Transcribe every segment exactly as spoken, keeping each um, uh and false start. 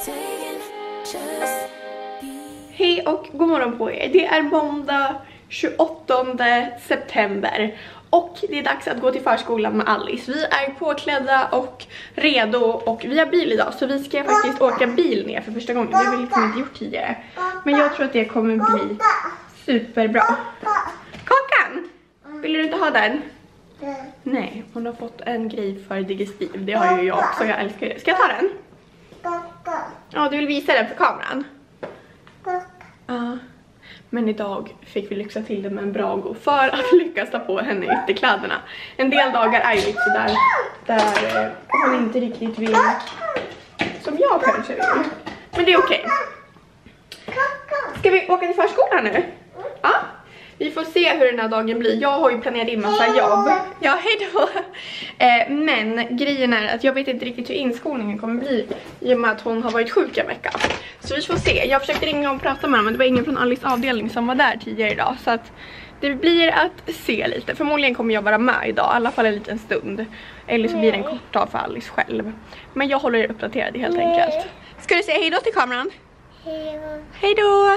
Hej och god morgon på er. Det är måndag tjugoåttonde september och det är dags att gå till förskolan med Alice. Vi är påklädda och redo och vi har bil idag, så vi ska faktiskt åka bil ner för första gången. Det har vi liksom inte gjort tidigare. Men jag tror att det kommer bli superbra. Kakan! Vill du inte ha den? Nej, hon har fått en grej för digestiv. Det har ju jag också, jag älskar det. Ska jag ta den? Ja, du vill visa den för kameran? Ja. Men idag fick vi lyxa till det med en Brago för att lyckas ta på henne ytterkläderna. En del dagar är ju lite där, där hon inte riktigt vill som jag kanske vill. Men det är okej. Ska vi åka till förskolan nu? Ja. Vi får se hur den här dagen blir. Jag har ju planerat in massa jobb. Ja, hejdå. Eh, men grejen är att jag vet inte riktigt hur inskolningen kommer bli i och med att hon har varit sjuk en vecka. Så vi får se. Jag försökte ringa och prata med henne, men det var ingen från Alice avdelning som var där tidigare idag. Så att det blir att se lite. Förmodligen kommer jag vara med idag, i alla fall en liten stund. Eller så blir det en kort dag för Alice själv. Men jag håller er uppdaterad helt enkelt. Ska du säga hejdå till kameran? Hejdå. Hejdå.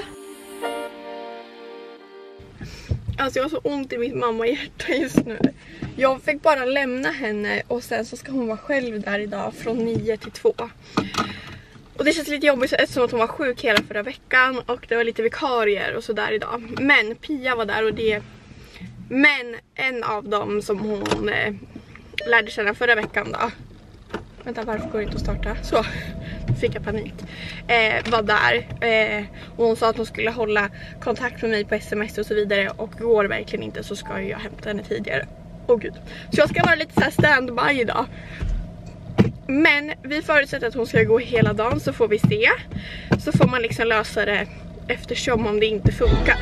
Alltså jag har så ont i mitt mamma-hjärta just nu. Jag fick bara lämna henne och sen så ska hon vara själv där idag från nio till två. Och det känns lite jobbigt eftersom att hon var sjuk hela förra veckan och det var lite vikarier och sådär idag. Men Pia var där och det... Men en av dem som hon eh, lärde känna förra veckan då. Vänta, varför går det inte att starta? Så, fick jag panik. Eh, var där. Eh, och hon sa att hon skulle hålla kontakt med mig på sms och så vidare. Och går verkligen inte så ska jag hämta henne tidigare. Åh gud. Så jag ska vara lite så här stand-by idag. Men vi förutsätter att hon ska gå hela dagen, så får vi se. Så får man liksom lösa det eftersom om det inte funkar.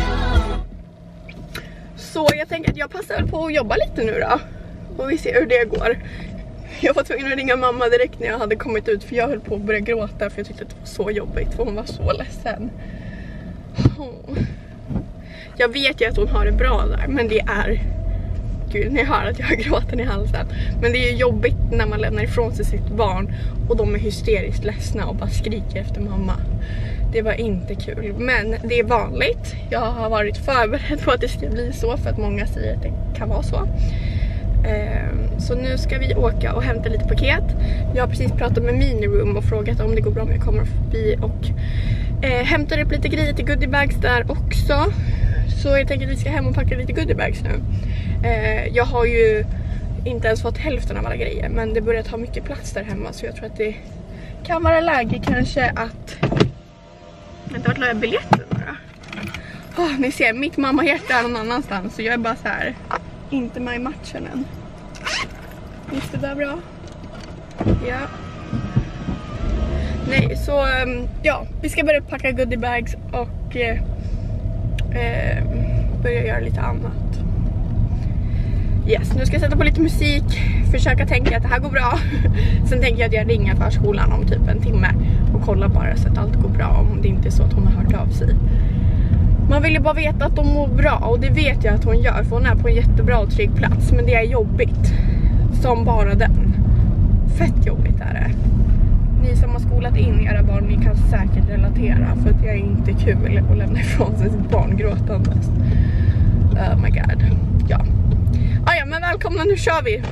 Så jag tänker att jag passar på att jobba lite nu då. Och vi ser hur det går. Jag var tvungen att ringa mamma direkt när jag hade kommit ut, för jag höll på att börja gråta för jag tyckte att det var så jobbigt, för hon var så ledsen. Oh. Jag vet ju att hon har det bra där, men det är... Gud, ni hör att jag har gråten i halsen. Men det är ju jobbigt när man lämnar ifrån sig sitt barn och de är hysteriskt ledsna och bara skriker efter mamma. Det var inte kul, men det är vanligt. Jag har varit förberedd på att det ska bli så, för att många säger att det kan vara så. Så nu ska vi åka och hämta lite paket. Jag har precis pratat med Miniroom och frågat om det går bra om jag kommer förbi och eh, hämtar upp lite grejer till goodiebags där också. Så jag tänker att vi ska hem och packa lite goodiebags nu. eh, Jag har ju inte ens fått hälften av alla grejer, men det börjar ta mycket plats där hemma, så jag tror att det kan vara läge kanske att... Vänta, vart la jag biljetten då? Oh, ni ser, mitt mamma-hjärta är någon annanstans, så jag är bara så här... Inte med i matchen än. Gick det där bra? Ja. Nej, så ja, vi ska börja packa goodiebags och eh, eh, börja göra lite annat. Yes, nu ska jag sätta på lite musik, försöka tänka att det här går bra. Sen tänker jag att jag ringer förskolan om typ en timme och kollar bara så att allt går bra, om det inte är så att hon har hört av sig. Man vill ju bara veta att de mår bra, och det vet jag att hon gör, för hon är på en jättebra och trygg plats. Men det är jobbigt som bara den. Fett jobbigt är det. Ni som har skolat in era barn, ni kan säkert relatera, för att det är inte kul att lämna ifrån sig sitt barn gråtandes. Oh my god. Ja. Ah, ja, men välkomna, nu kör vi.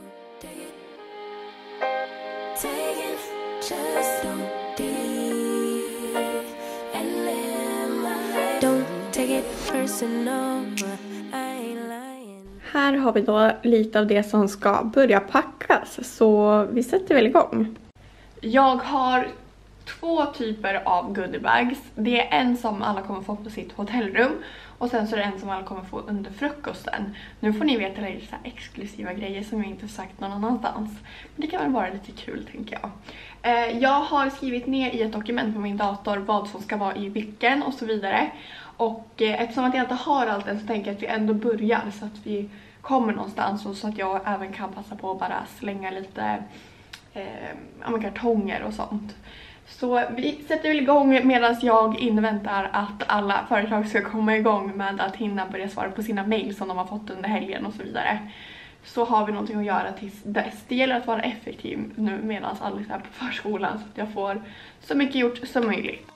Här har vi då lite av det som ska börja packas, så vi sätter väl igång. Jag har två typer av goodiebags. Det är en som alla kommer få på sitt hotellrum, och sen så är det en som alla kommer få under frukosten. Nu får ni veta lite så här exklusiva grejer som jag inte sagt någon annanstans. Men det kan väl vara lite kul, tänker jag. Eh, jag har skrivit ner i ett dokument på min dator vad som ska vara i vilken och så vidare. Och eh, eftersom att jag inte har allt än, så tänker jag att vi ändå börjar så att vi kommer någonstans, och så att jag även kan passa på att bara slänga lite eh, kartonger och sånt. Så vi sätter väl igång medan jag inväntar att alla företag ska komma igång med att hinna börja svara på sina mejl som de har fått under helgen och så vidare. så har vi någonting att göra tills dess. Det gäller att vara effektiv nu medan Alice är på förskolan så att jag får så mycket gjort som möjligt.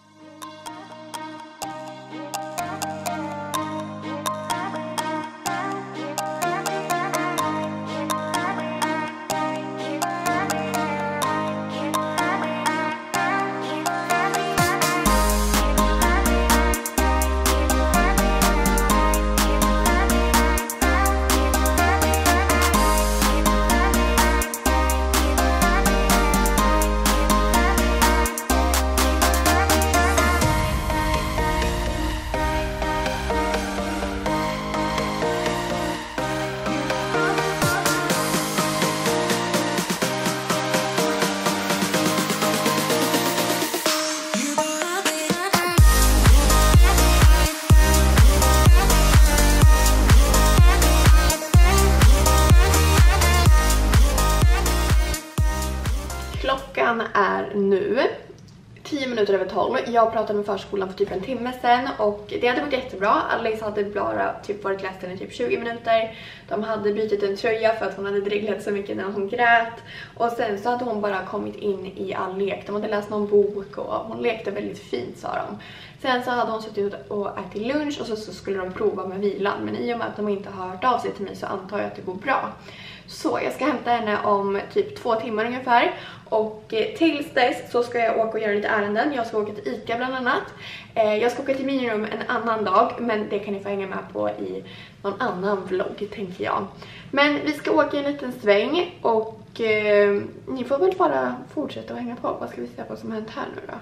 Klockan är nu tio minuter över tolv. Jag pratade med förskolan för typ en timme sedan och det hade gått jättebra. Alice hade bara typ varit ledsen i typ tjugo minuter. De hade bytt en tröja för att hon hade dreglat så mycket när hon grät. Och sen så hade hon bara kommit in i all lek. De hade läst någon bok och hon lekte väldigt fint, sa de. Sen så hade hon suttit och ätit lunch och så, så skulle de prova med vilan. Men i och med att de inte har hört av sig till mig så antar jag att det går bra. Så jag ska hämta henne om typ två timmar ungefär. Och tills dess så ska jag åka och göra lite ärenden. Jag ska åka till Ica bland annat. Jag ska åka till Minirum en annan dag. Men det kan ni få hänga med på i någon annan vlogg, tänker jag. Men vi ska åka en liten sväng. Och eh, ni får väl bara fortsätta att hänga på. Vad ska vi se vad som har hänt här nu då?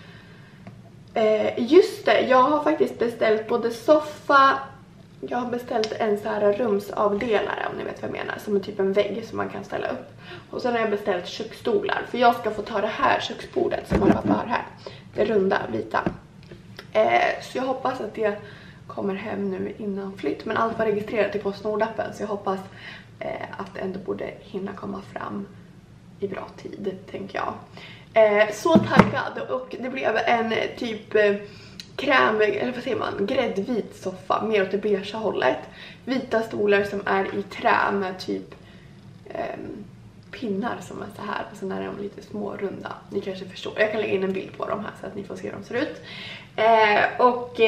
Eh, just det, jag har faktiskt beställt både soffa. Jag har beställt en så här rumsavdelare, om ni vet vad jag menar. Som är typ en vägg som man kan ställa upp. Och sen har jag beställt köksstolar. För jag ska få ta det här köksbordet som man har här. Det runda, vita. Eh, så jag hoppas att det kommer hem nu innan flytt. Men allt var registrerat i Postnord-appen. Så jag hoppas eh, att det ändå borde hinna komma fram i bra tid, tänker jag. Eh, så taggad. Och det blev en typ... Eh, kräm, eller vad säger man, gräddvit soffa, mer åt det beige hållet. Vita stolar som är i trä med typ eh, pinnar som är så här. Och sen är de lite små runda. Ni kanske förstår. Jag kan lägga in en bild på dem här så att ni får se hur de ser ut. Eh, och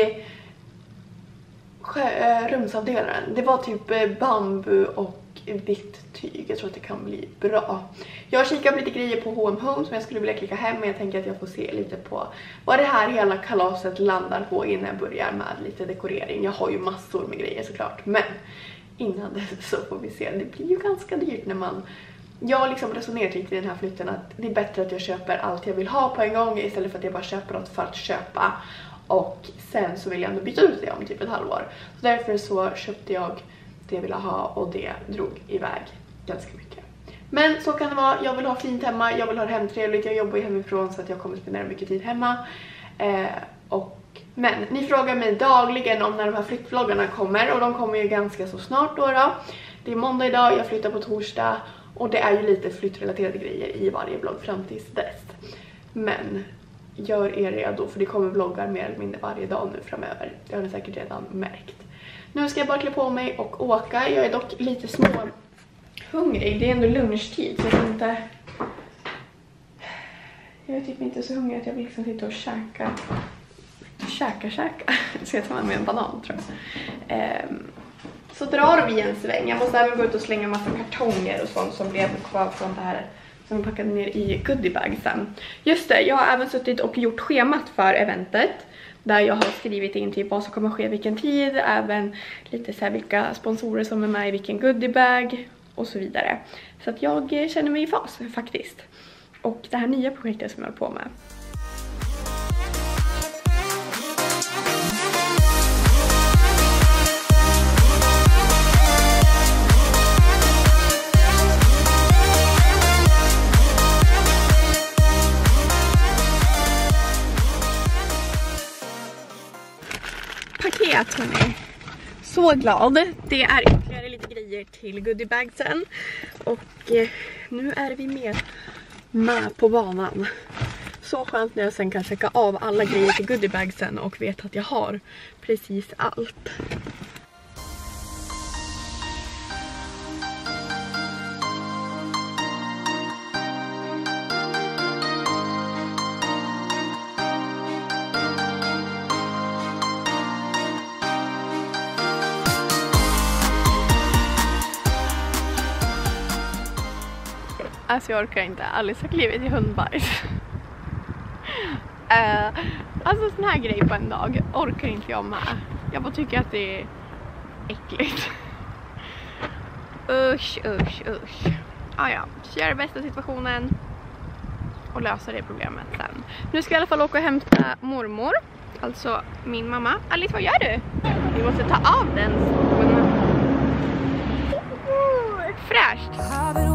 eh, rumsavdelaren, det var typ eh, bambu och vitt tyg. Jag tror att det kan bli bra. Jag har kikat på lite grejer på H och M Home som jag skulle vilja klicka hem. Men jag tänker att jag får se lite på vad det här hela kalaset landar på innan jag börjar med lite dekorering. Jag har ju massor med grejer såklart. Men innan det så får vi se. Det blir ju ganska dyrt när man... Jag har liksom resonerat lite i den här flytten att det är bättre att jag köper allt jag vill ha på en gång istället för att jag bara köper något för att köpa. Och sen så vill jag ändå byta ut det om typ ett halvår. Så därför så köpte jag det jag ville ha och det drog iväg ganska mycket. Men så kan det vara. Jag vill ha fint hemma. Jag vill ha det hemtrevligt. Jag jobbar ju hemifrån så att jag kommer spendera mycket tid hemma. Eh, och, men ni frågar mig dagligen om när de här flyttvloggarna kommer. Och de kommer ju ganska så snart då, då. Det är måndag idag. Jag flyttar på torsdag. Och det är ju lite flyttrelaterade grejer i varje vlogg fram tills dess. Men gör er redo. För det kommer vloggar mer eller mindre varje dag nu framöver. Det har ni säkert redan märkt. Nu ska jag bara klä på mig och åka. Jag är dock lite små hungrig. Det är ändå lunchtid. Så jag vet inte... Jag är typ inte så hungrig att jag vill liksom sitta och käka. Käka, käka. Så jag tar med mig en banan, tror jag. Um, så drar vi en sväng. Jag måste även gå ut och slänga en massa kartonger och sånt som blev kvar från det här som vi packade ner i goodiebagsen. Just det, jag har även suttit och gjort schemat för eventet. Där jag har skrivit in typ vad som kommer ske vilken tid. Även lite så här vilka sponsorer som är med i vilken goodiebag. Och så vidare. Så att jag känner mig i fas faktiskt. Och det här nya projektet som jag håller på med. Paket, hörni. Så glad. Det är ytterligare lite grejer till goodiebagsen. Och eh, nu är vi med, med på banan. Så skönt när jag sen kan checka av alla grejer till goodiebagsen och vet att jag har precis allt. Alltså jag orkar inte. Alice har klivit i hundbajs. uh, alltså sån här grej på en dag orkar inte jag med. Jag bara tycker att det är äckligt. Usch, usch, usch. Ah, ja, så gör det bästa situationen och lösa det problemet sen. Nu ska jag i alla fall åka och hämta mormor. Alltså min mamma. Alice, vad gör du? Vi måste ta av den. Fräscht.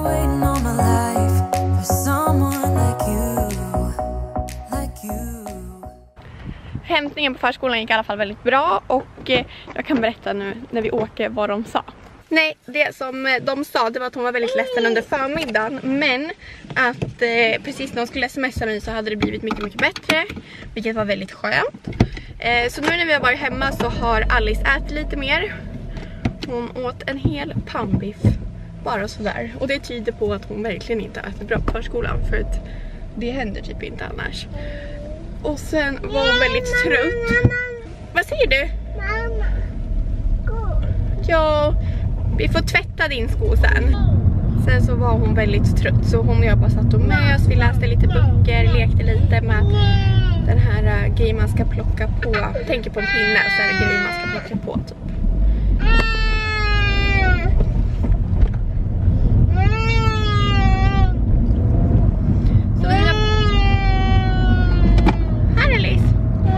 Hämtningen på förskolan gick i alla fall väldigt bra. Och jag kan berätta nu när vi åker vad de sa. Nej, det som de sa det var att hon var väldigt ledsen under förmiddagen. Men att eh, precis när hon skulle smsa mig så hade det blivit mycket, mycket bättre. Vilket var väldigt skönt. Eh, så nu när vi har varit hemma så har Alice ätit lite mer. Hon åt en hel pannbiff. Bara sådär. Och det tyder på att hon verkligen inte äter bra på förskolan. För att det händer typ inte annars. Och sen var hon väldigt trött. Vad säger du? Mamma. Ja, vi får tvätta din sko sen. Sen så var hon väldigt trött. Så hon och jag bara satt och mös. Vi läste lite böcker, lekte lite med den här uh, grejen man ska plocka på. Tänker på en pinne och så är det grejen man ska plocka på typ. Så vi har... Här Alice.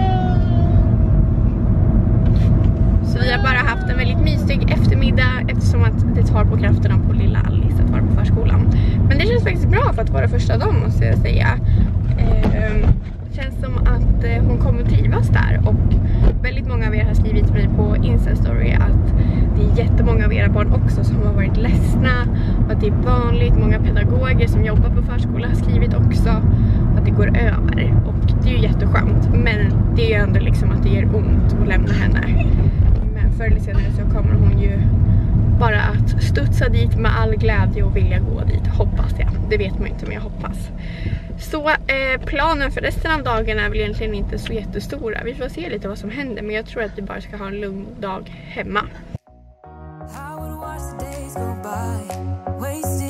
Så vi har bara haft en väldigt mysig eftermiddag eftersom att det tar på krafterna på lilla Alice att vara på förskolan. Men det känns faktiskt bra för att vara första dagen måste jag säga. Eh, det känns som att eh, hon kommer trivas där och väldigt många av er har skrivit till mig på Insta-story att det är jättemånga av era barn också som har varit ledsna och att det är vanligt. Många pedagoger som jobbar på förskola har skrivit också att det går över och det är ju jätteskönt. Men det är ju ändå liksom att det gör ont att lämna henne. Men förr eller senare så kommer hon ju bara att studsa dit med all glädje och vilja gå dit, hoppas jag. Det vet man inte, men jag hoppas. Så eh, planen för resten av dagen är väl egentligen inte så jättestora. Vi får se lite vad som händer, men jag tror att vi bara ska ha en lugn dag hemma.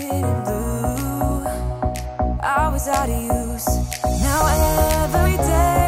I was out of use. Now every day